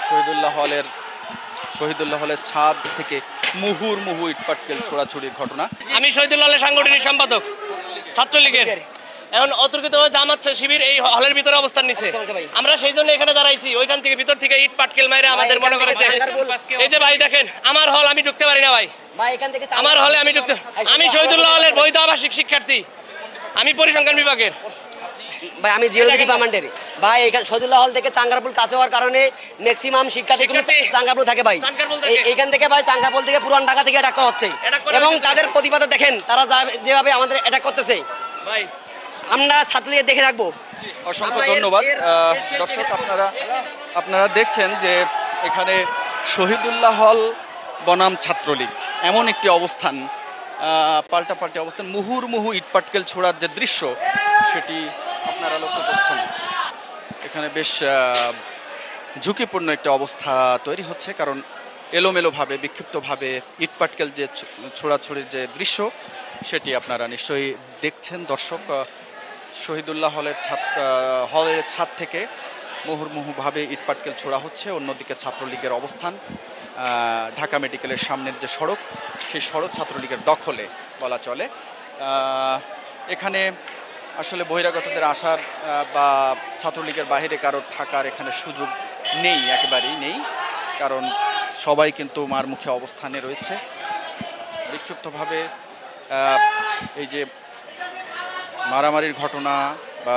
শহীদুল্লাহ হলের ছাদ থেকে মুহুর্মুহু ইটপাটকেল ছোড়াছুড়ির ঘটনা। আমি শহীদুল্লাহ হলের সাংগঠনিক সম্পাদক ছাত্রলীগের। এখন অতর্কিত জামাত শিবির এই হলের ভিতরে অবস্থান নিছে, আমরা সেই জন্য এখানে দাঁড়াইছি। ওইখান থেকে ভিতর থেকে ইট পাটকেল মাইরে আমাদের মনে করে এই যে ভাই দেখেন আমার হল, আমি ঢুকতে পারি না ভাই, আমার হলে আমি ঢুকতে। আমি শহীদুল্লাহ হলের বৈধ আবাসিক শিক্ষার্থী, আমি পরিসংখ্যান বিভাগের ভাই, আমি জিওলজি ডিপার্টমেন্টের ভাই। এখানে শহীদুল্লাহ হল থেকে চাঙ্গারপুল কাছে হওয়ার কারণে ম্যাক্সিমাম শিক্ষার্থীগুলো চাঙ্গারপুল থাকে ভাই। এইখান থেকে ভাই চাঙ্গারপুল থেকে পুরান ঢাকা থেকে অ্যাটাক করা হচ্ছে এবং তাদের প্রতিবাদে দেখেন তারা যেভাবে আমাদের অ্যাটাক করতেছে ভাই, আমরা ছাত্রলীগ দেখে রাখবো। অসংখ্য ধন্যবাদ। দর্শক আপনারা দেখছেন যে এখানে শহীদুল্লাহ হল বনাম ছাত্রলীগ এমন একটি অবস্থান, পাল্টাপাল্টি অবস্থান, মুহুর্মুহু ইটপাটকেল ছোড়ার যে দৃশ্য সেটি আপনারা লক্ষ্য করছেন। এখানে বেশ ঝুঁকিপূর্ণ একটা অবস্থা তৈরি হচ্ছে, কারণ এলোমেলোভাবে বিক্ষিপ্তভাবে ইটপাটকেল যে ছোড়াছুড়ির যে দৃশ্য সেটি আপনারা নিশ্চয়ই দেখছেন। দর্শক, শহীদুল্লাহ হলের ছাদ থেকে মুহুর্মুহুভাবে ইটপাটকেল ছোড়া হচ্ছে। অন্যদিকে ছাত্রলীগের অবস্থান ঢাকা মেডিকেলের সামনের যে সড়ক, সেই সড়ক ছাত্রলীগের দখলে বলা চলে। এখানে আসলে বহিরাগতদের আসার বা ছাত্রলীগের বাইরে কারোর থাকার এখানে সুযোগ নেই, একেবারেই নেই, কারণ সবাই কিন্তু মার মুখে অবস্থানে রয়েছে। বিক্ষিপ্তভাবে এই যে মারামারির ঘটনা বা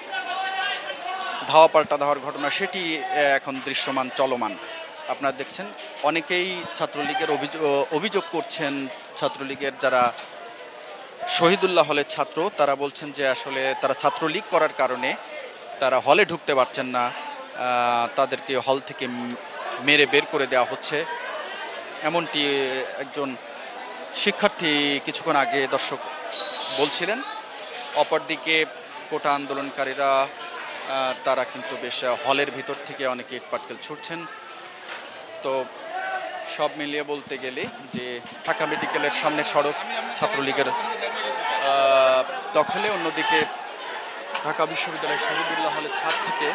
ধাওয়া পাল্টা ধাওয়ার ঘটনা সেটি এখন দৃশ্যমান, চলমান। আপনারা দেখছেন অনেকেই ছাত্রলীগের অভিযোগ করছেন, ছাত্রলীগের যারা শহীদুল্লাহ হলের ছাত্র তারা বলছেন যে আসলে তারা ছাত্রলীগ করার কারণে তারা হলে ঢুকতে পারছেন না, তাদেরকে হল থেকে মেরে বের করে দেওয়া হচ্ছে, এমনটি একজন শিক্ষার্থী কিছুক্ষণ আগে দর্শক বলছিলেন। অপরদিকে কোটা আন্দোলনকারীরা তারা কিন্তু বেশ হলের ভিতর থেকে অনেকে ইটপাটকেল ছুটছেন। তো সব মিলিয়ে বলতে গেলে যে ঢাকা মেডিকেলের সামনে সড়ক ছাত্রলীগের দখলে, অন্যদিকে ঢাকা বিশ্ববিদ্যালয়ের শহীদুল্লাহ হলের ছাদ থেকে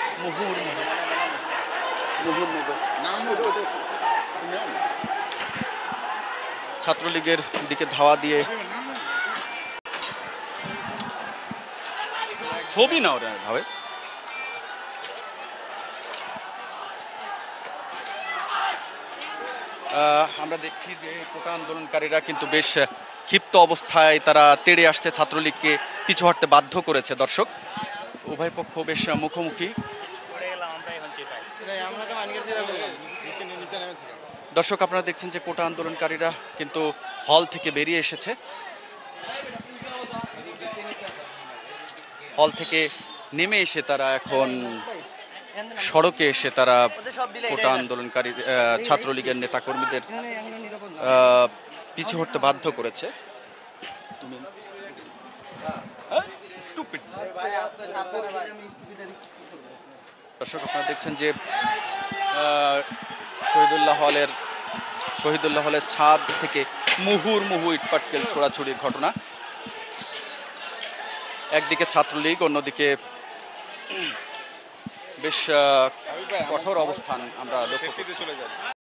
ছাত্রলীগের দিকে ধাওয়া দিয়ে ছবি না ওরা ভাবে। আমরা দেখছি যে কোটা আন্দোলনকারীরা কিন্তু বেশ ক্ষিপ্ত অবস্থায় তারা তেড়ে আসছে, ছাত্রলীগকে পিছু হটতে বাধ্য করেছে। দর্শক, উভয় পক্ষ বেশ মুখোমুখি। দর্শক, আপনারা দেখছেন যে কোটা আন্দোলনকারীরা কিন্তু হল থেকে বেরিয়ে এসেছে, হল থেকে নেমে এসে তারা এখন সড়কে এসে তারা কোটা আন্দোলনকারী ছাত্রলীগের নেতাকর্মীদের পিছু হটতে বাধ্য করেছে। দর্শক, আপনারা দেখছেন যে শহীদুল্লাহ হলের ছাদ থেকে মুহুর্মুহু ইটপাটকেল ছোড়াছুড়ির ঘটনা। একদিকে ছাত্রলীগ, অন্যদিকে বেশ কঠোর অবস্থান আমরা লক্ষ্য করছি।